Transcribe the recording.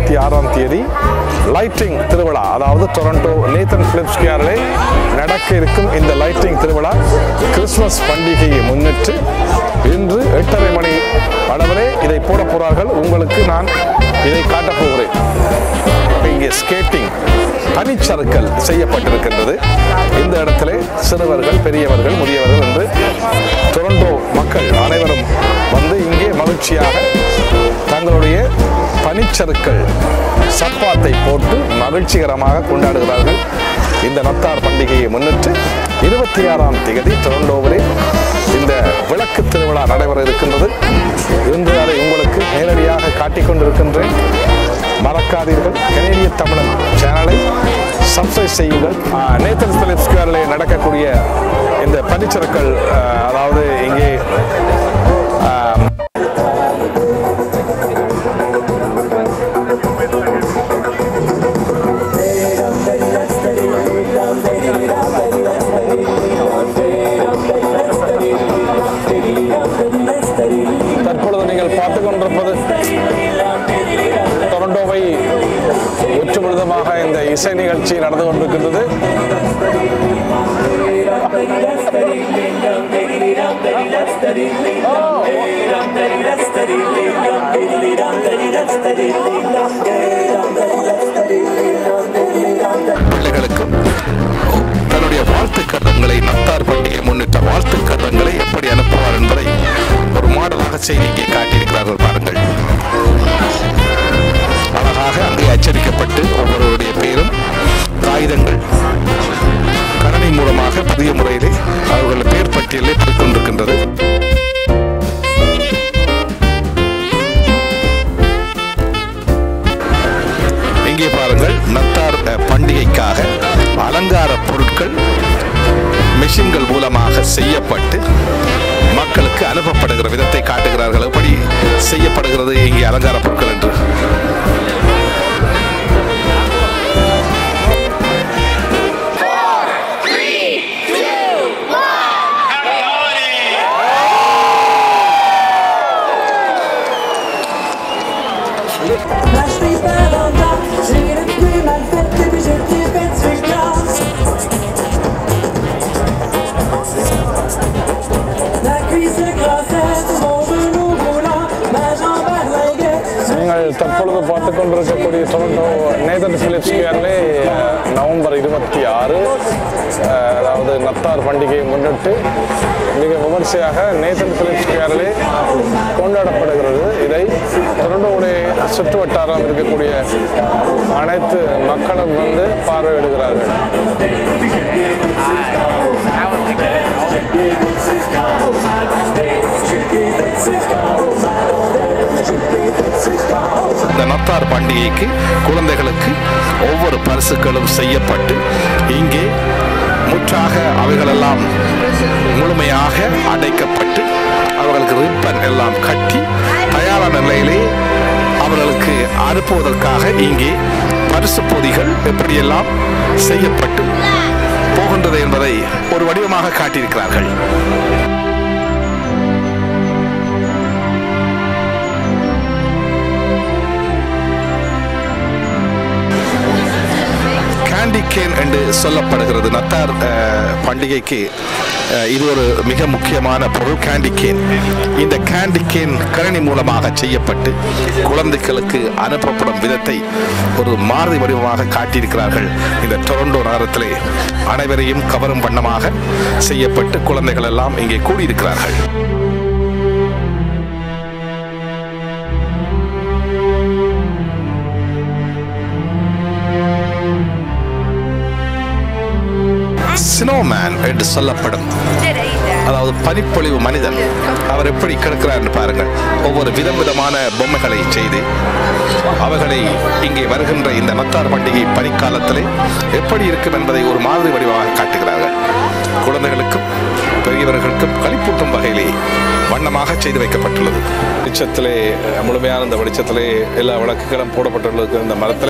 26ஆம் தேதி லைட்டிங் திருவிழா, அதாவது டொரண்டோ நேத்தன் பிலிப்ஸ் ஸ்கொயரிலே நடக்க இருக்கும் இந்த லைட்டிங் திருவிழா கிறிஸ்துமஸ் பண்டிகையை முன்னிட்டு இன்று 8:30 மணி அளவிலே இதை போட போகிறார்கள். உங்களுக்கு நான் இதை காட்டப் போகிறேன். இங்கே ஸ்கேட்டிங் பனிச்சறுக்கல் செய்யப்பட்டிருக்கின்றது. இந்த இடத்திலே சிறுவர்கள், பெரியவர்கள், முதியவர்கள் என்று டொரண்டோ மக்கள் அனைவரும் வந்து இங்கே மகிழ்ச்சியாக தங்களுடைய பனிச்சறுக்கல் சப்பாத்தை போட்டு மகிழ்ச்சிகரமாக கொண்டாடுகிறார்கள். இந்த நத்தார் பண்டிகையை முன்னிட்டு 26ஆம் தேதி டொரண்டோவிலே இந்த விளக்கு திருவிழா நடைபெற இருக்கின்றது. இன்று அதை உங்களுக்கு நேரடியாக காட்டிக் கொண்டிருக்கின்றேன். மறக்காதீர்கள், கனேடிய தமிழன் சேனலை சப்ஸ்கிரைப் செய்யுங்கள். நேத்தன் பிலிப்ஸ் ஸ்கொயரிலே நடக்கக்கூடிய இந்த பனிச்சறுக்கல், அதாவது இங்கே தற்பொழுது நீங்கள் பார்த்துக் கொண்டிருப்பது டொரண்டோவை ஒற்றுமுழுதமாக இந்த இசை நிகழ்ச்சி நடந்து கொண்டிருக்கின்றது. பிள்ளைகளுக்கும் தன்னுடைய வாழ்த்து கடிதங்களை நத்தார் பண்டிகை முன்னிட்ட வாழ்த்து கடிதங்களை எப்படி அனுப்புவார் என்பதை ஒரு மாடலாக செய்தியை காட்டியிருக்கிறார்கள். பாருங்கள், அழகாக அங்கே அச்சடிக்கப்பட்டு ஒவ்வொருவருடைய பேரும் காகிதங்கள் கணனி மூலமாக புதிய முறையிலே அவர்கள் பேர் பட்டியலை போய்க் கொண்டிருக்கின்றது. இங்கே பாருங்கள், நத்தார் பண்டிகைக்காக அலங்கார பொருட்கள் மெஷின்கள் மூலமாக செய்யப்பட்டு மக்களுக்கு அனுப்பப்படுகிற விதத்தை காட்டுகிறார்கள். எப்படி செய்யப்படுகிறது இங்கே அலங்கார பொருட்கள் என்று. தற்பொழுது பார்த்துக் கொண்டிருக்கக்கூடிய டொரண்டோ நேத்தன் பிலிப்ஸ் ஸ்கொயரிலே நவம்பர் 26, அதாவது நத்தார் பண்டிகையை முன்னிட்டு மிக விமர்சையாக நேத்தன் பிலிப்ஸ் ஸ்கொயரிலே கொண்டாடப்படுகிறது. இதை டொரண்டோவுடைய சுற்று வட்டாரம் இருக்கக்கூடிய அனைத்து மக்களும் வந்து பார்வையிடுகிறார்கள். இந்த நத்தார் பண்டிகைக்கு குழந்தைகளுக்கு ஒவ்வொரு பரிசுகளும் செய்யப்பட்டு இங்கே முற்றாக அவைகளெல்லாம் முழுமையாக அடைக்கப்பட்டு அவர்களுக்கு ரிப்பன் எல்லாம் கட்டி தயாரான நிலையிலே அவர்களுக்கு அனுப்புவதற்காக இங்கே பரிசு பொதிகள் எப்படியெல்லாம் செய்யப்பட்டு போகின்றது என்பதை ஒரு வடிவமாக காட்டியிருக்கிறார்கள். கேண்டி கேன் என்று சொல்லப்படுகிறது. நத்தார் பண்டிகைக்கு இது ஒரு மிக முக்கியமான பொருள், கேண்டி கேன். இந்த கேண்டி கேன் கணினி மூலமாக செய்யப்பட்டு குழந்தைகளுக்கு அனுப்பப்படும் விதத்தை ஒரு மாறுதி வடிவமாக காட்டியிருக்கிறார்கள். இந்த டொரண்டோ நகரத்திலே அனைவரையும் கவரும் வண்ணமாக செய்யப்பட்டு குழந்தைகள் எல்லாம் இங்கே கூடியிருக்கிறார்கள். ஸ்னோமேன் என்று சொல்லப்படும், அதாவது பனிப்பொழிவு மனிதன், அவர் எப்படி கிடக்கிறார் என்று பாருங்கள். ஒவ்வொரு விதமான பொம்மைகளை செய்து அவைகளை இங்கே வருகின்ற இந்த நத்தார் பண்டிகை பனிக்காலத்திலே எப்படி இருக்கும் என்பதை ஒரு மாதிரி வடிவமாக காட்டுகிறார்கள். குழந்தைகளுக்கும் பெரியவர்களுக்கும் களிப்பூட்டும் வகையிலே வண்ணமாக செய்து வைக்கப்பட்டுள்ளது. வெளிச்சத்திலே, முழுமையான இந்த வெளிச்சத்திலே எல்லா விளக்குகளும் போடப்பட்டுள்ளது. இந்த மரத்தில்